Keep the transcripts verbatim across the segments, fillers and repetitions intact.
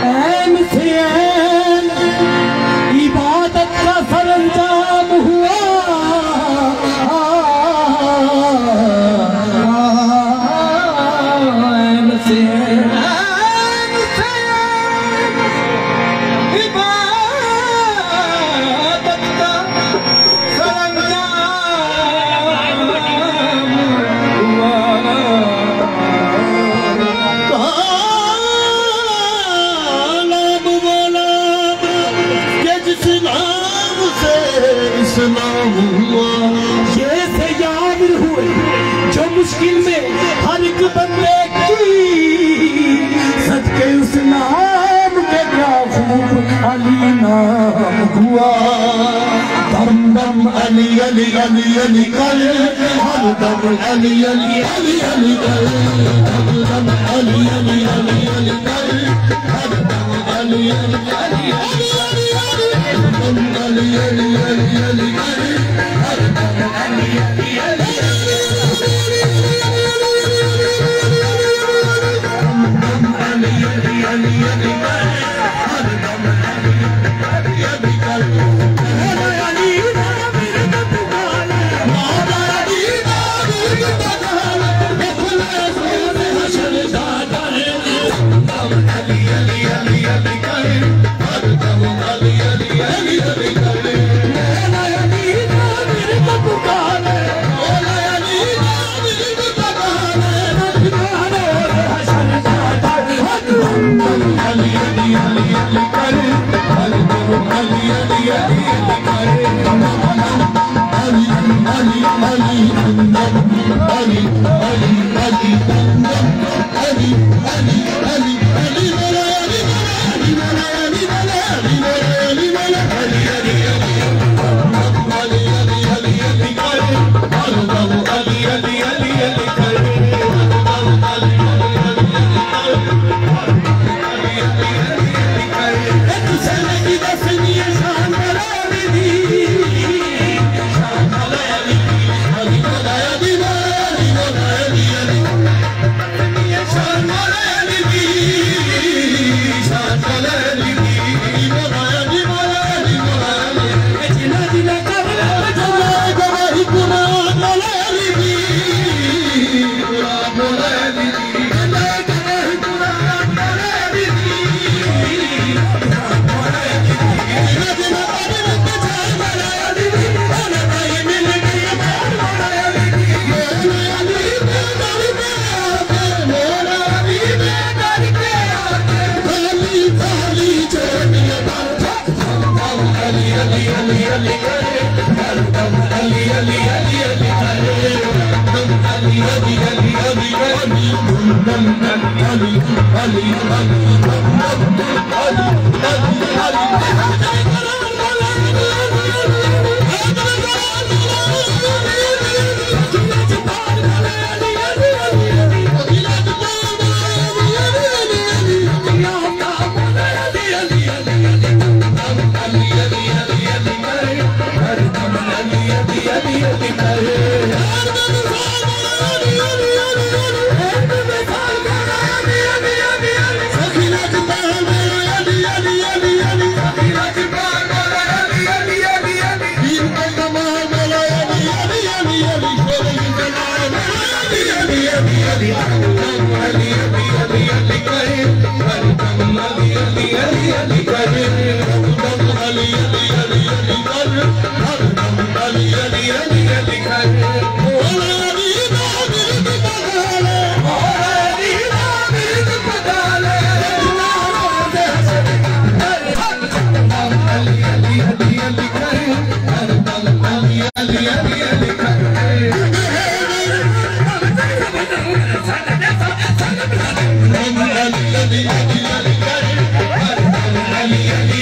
ऐन से ऐन इबादत का सरंजाम हुआ। ऐन से ऐन ये से याद हुए जो मुश्किल में हर एक बंदे की, सदके उस नाम के क्या खूब अली नाम हुआ। दम दम अली अली अली अली कर, हर दम अली अली अली अली कर, दम दम अली अली अली अली कर, हर दम अली अली अली अली अली दम अली अली अली अली कर, हर दम Ali Ali Ali Ali, Ali, Ali, Ali, Ali, Ali, Ali, Ali, Ali, Ali, Ali,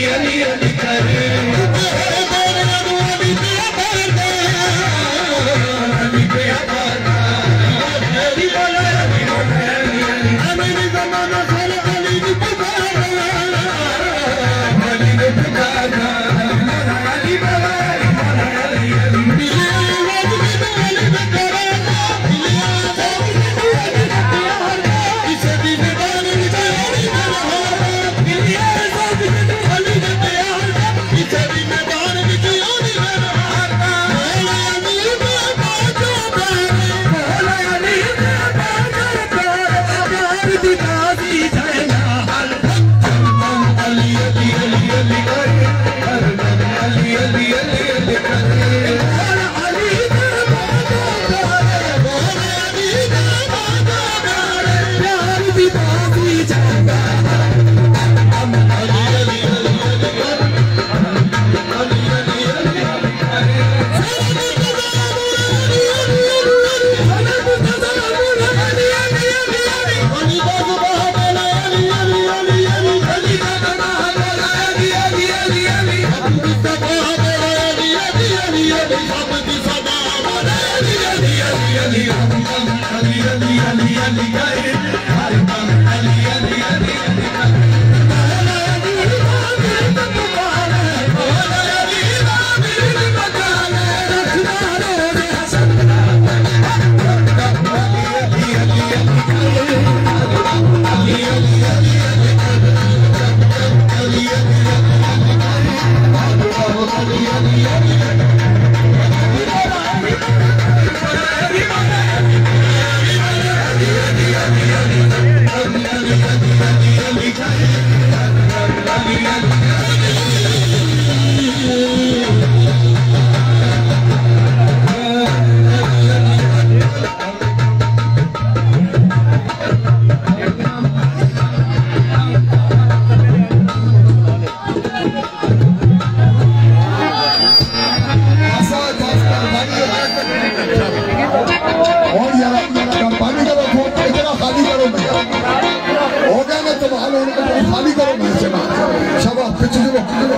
मैं चला शाबाश पिछले जो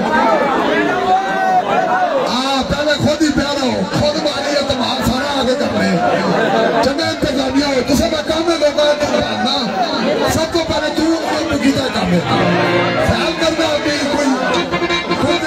आ पहले खुद ही प्यारा हो खुद मानी है तुम्हारा सारा आगे कर रहे हैं चंगे इंतजामिया हो तुझे मैं काम में लोग ना सबको पहले तू गीता काम है ख्याल करना अभी कोई खुद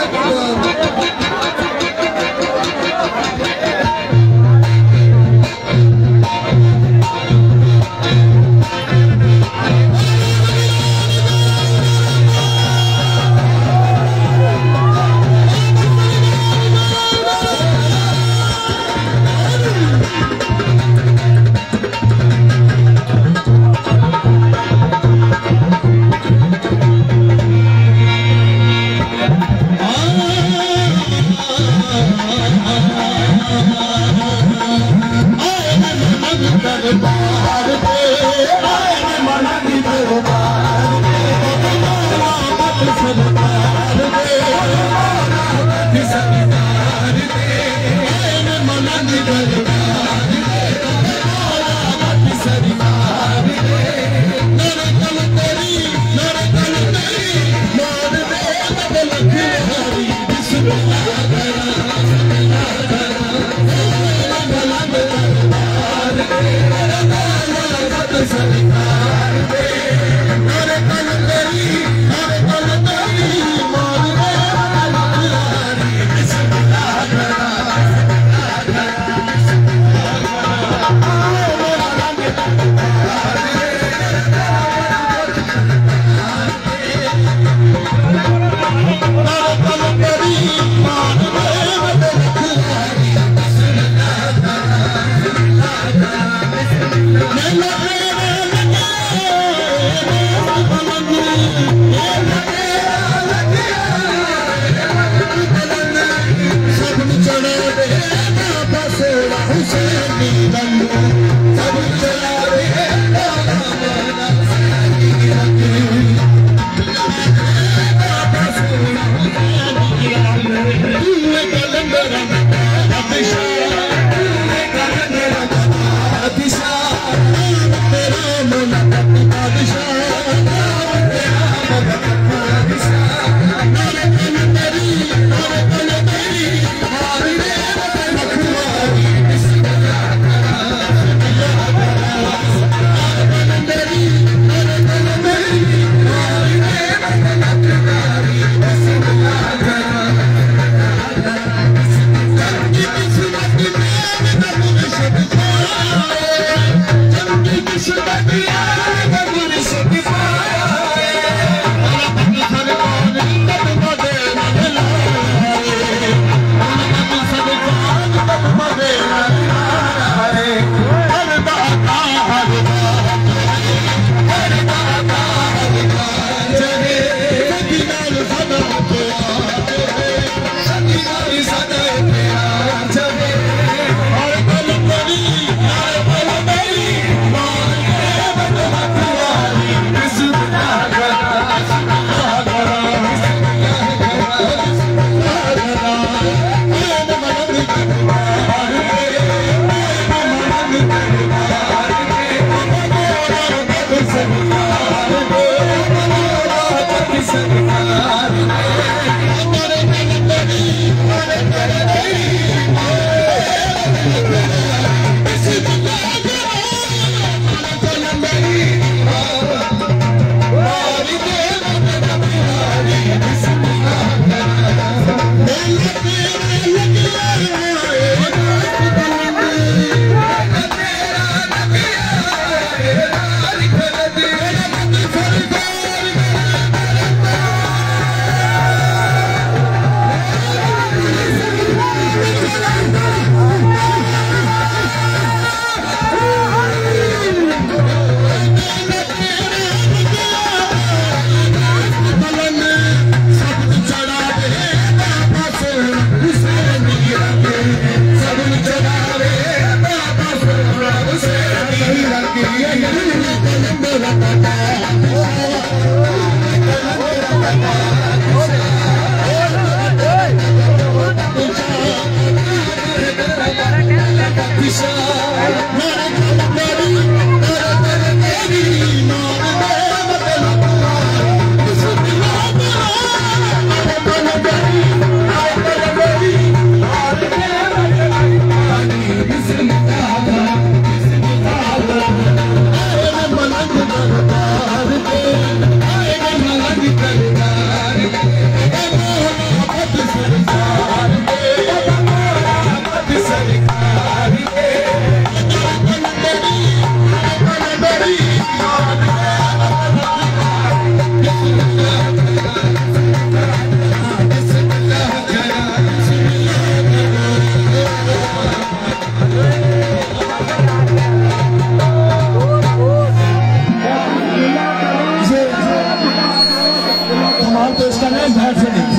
सवाल तो इसका नहीं बैठ से नहीं।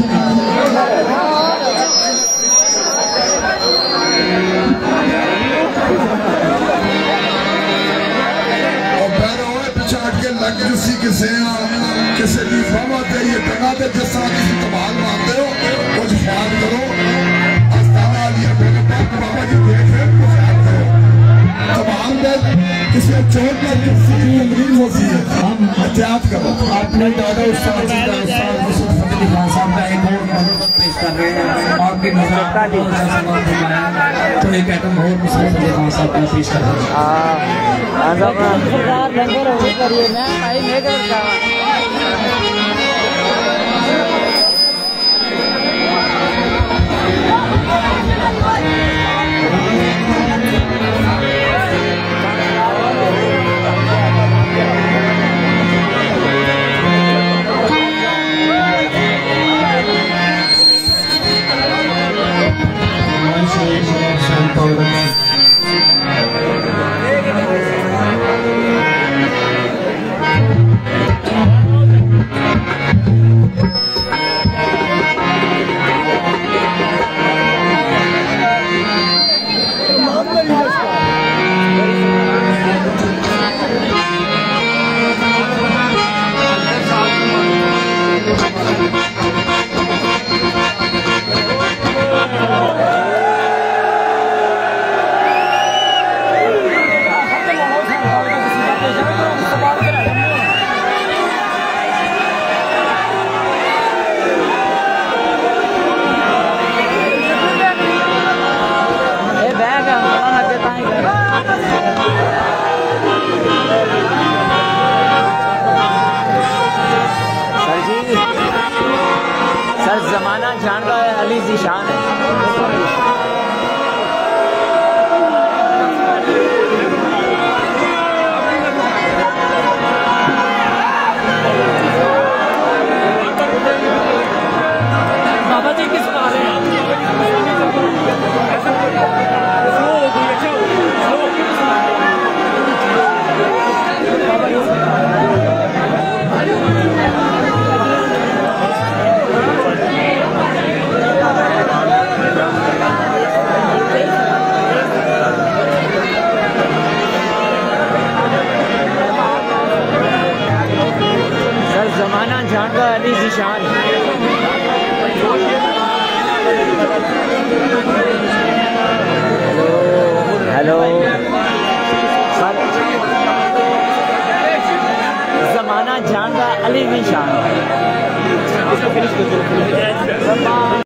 लग किसी किसे किसी की बाबा तेरी टंगा ते जिस तरह किसी कमाल मानते हो कुछ ख्याल करो। अस्ताना लिया मेरे पास बाबा जी देख रहे ख्याल करो। कमाल में किसी चोट में किसी की तकलीफ होती है, हम एहतियात करो। आपने दादा उस्ताद जी का उस्ताद यूसुफ फतेह खान साहब का एक और मनोबत पेश कर रहे हैं। आपके नजर तो एक आइटम और यूसुफ फतेह खान साहब का पेश कर रहे हैं। जमाना जान रहा है अली ज़ीशान है। बाबा जी किस बात है? जमाना जान रहा अली ज़ीशान। हेलो सर, जमाना जान रहा अली ज़ीशान।